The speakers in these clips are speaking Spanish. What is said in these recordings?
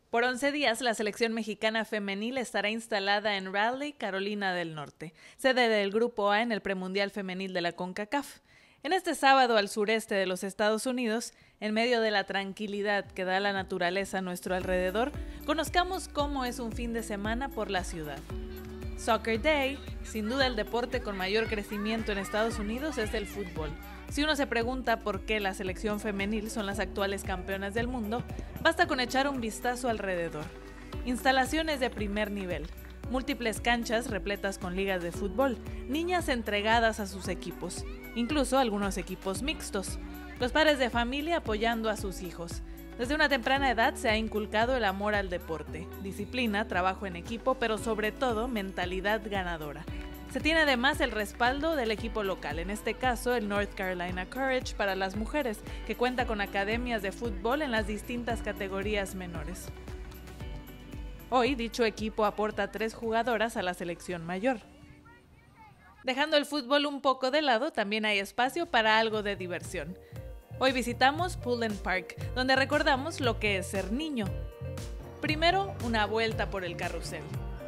Por 11 días, la selección mexicana femenil estará instalada en Raleigh, Carolina del Norte, sede del Grupo A en el Premundial Femenil de la CONCACAF. En este sábado al sureste de los Estados Unidos, en medio de la tranquilidad que da la naturaleza a nuestro alrededor, conozcamos cómo es un fin de semana por la ciudad. Soccer Day, sin duda el deporte con mayor crecimiento en Estados Unidos es el fútbol. Si uno se pregunta por qué la selección femenil son las actuales campeonas del mundo, basta con echar un vistazo alrededor. Instalaciones de primer nivel, múltiples canchas repletas con ligas de fútbol, niñas entregadas a sus equipos, incluso algunos equipos mixtos, los padres de familia apoyando a sus hijos. Desde una temprana edad se ha inculcado el amor al deporte, disciplina, trabajo en equipo, pero sobre todo mentalidad ganadora. Se tiene además el respaldo del equipo local, en este caso el North Carolina Courage para las mujeres, que cuenta con academias de fútbol en las distintas categorías menores. Hoy dicho equipo aporta 3 jugadoras a la selección mayor. Dejando el fútbol un poco de lado, también hay espacio para algo de diversión. Hoy visitamos Pullen Park, donde recordamos lo que es ser niño. Primero, una vuelta por el carrusel.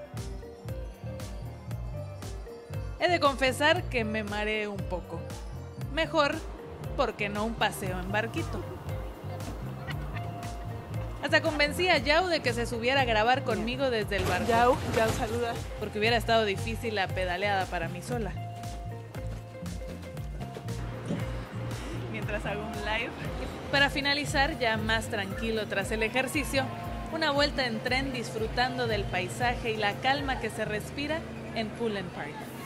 He de confesar que me mareé un poco. Mejor, ¿por qué no un paseo en barquito? Hasta convencí a Yao de que se subiera a grabar conmigo desde el barco. Yao, saluda. Porque hubiera estado difícil la pedaleada para mí sola. Mientras hago un live. Para finalizar, ya más tranquilo tras el ejercicio, una vuelta en tren disfrutando del paisaje y la calma que se respira en Pullen Park.